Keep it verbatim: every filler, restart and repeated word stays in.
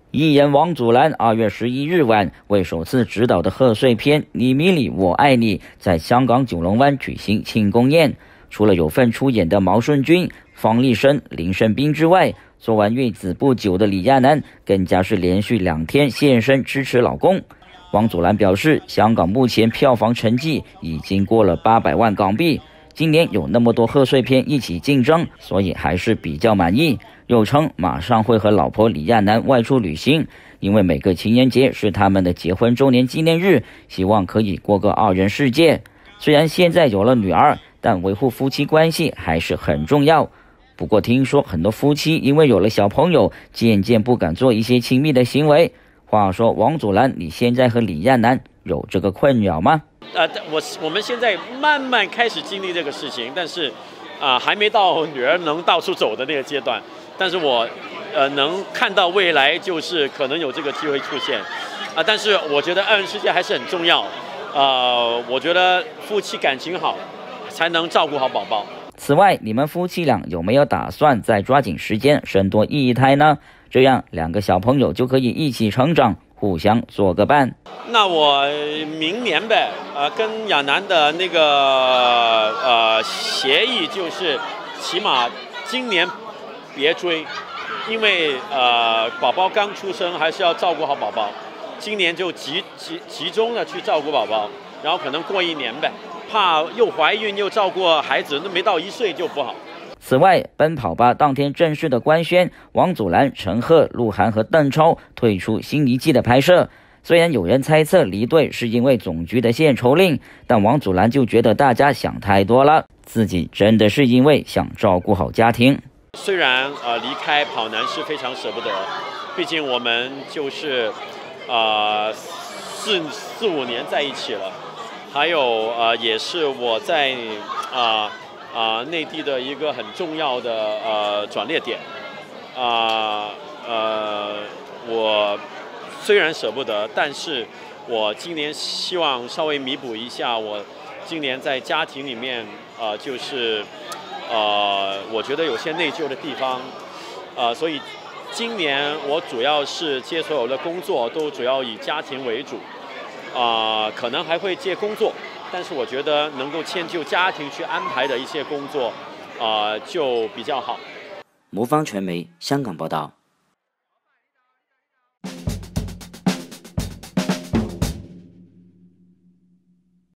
艺人王祖蓝二月十一日晚为首次执导的贺岁片《你迷你我爱你》在香港九龙湾举行庆功宴。除了有份出演的毛舜筠、方力申、林盛斌之外，做完月子不久的李亚男更加是连续两天现身支持老公。王祖蓝表示，香港目前票房成绩已经过了八百万港币，今年有那么多贺岁片一起竞争，所以还是比较满意。又称马上会和老婆李亚男外出旅行，因为每个情人节是他们的结婚周年纪念日，希望可以过个二人世界。虽然现在有了女儿，但维护夫妻关系还是很重要。不过听说很多夫妻因为有了小朋友，渐渐不敢做一些亲密的行为。话说王祖蓝，你现在和李亚男有这个困扰吗？ 呃，我我们现在慢慢开始经历这个事情，但是啊、呃，还没到女儿能到处走的那个阶段。但是我呃能看到未来就是可能有这个机会出现啊、呃，但是我觉得二人世界还是很重要。呃，我觉得夫妻感情好，才能照顾好宝宝。 此外，你们夫妻俩有没有打算再抓紧时间生多一胎呢？这样两个小朋友就可以一起成长，互相做个伴。 那我明年呗，呃，跟亚男的那个呃协议就是，起码今年别追，因为呃宝宝刚出生，还是要照顾好宝宝。今年就集集集中的去照顾宝宝，然后可能过一年呗，怕又怀孕又照顾孩子，那没到一岁就不好。 此外，奔跑吧当天正式的官宣，王祖蓝、陈赫、鹿晗和邓超退出新一季的拍摄。虽然有人猜测离队是因为总局的限筹令，但王祖蓝就觉得大家想太多了，自己真的是因为想照顾好家庭。 虽然呃离开跑男是非常舍不得，毕竟我们就是呃四四五年在一起了，还有呃也是我在啊。呃啊，内地的一个很重要的呃转捩点，啊 呃, 呃，我虽然舍不得，但是我今年希望稍微弥补一下我今年在家庭里面呃就是呃我觉得有些内疚的地方，呃，所以今年我主要是接所有的工作都主要以家庭为主，啊、呃，可能还会接工作。但是我觉得能够迁就家庭去安排的一些工作，啊、呃，就比较好。 魔方传媒香港报道。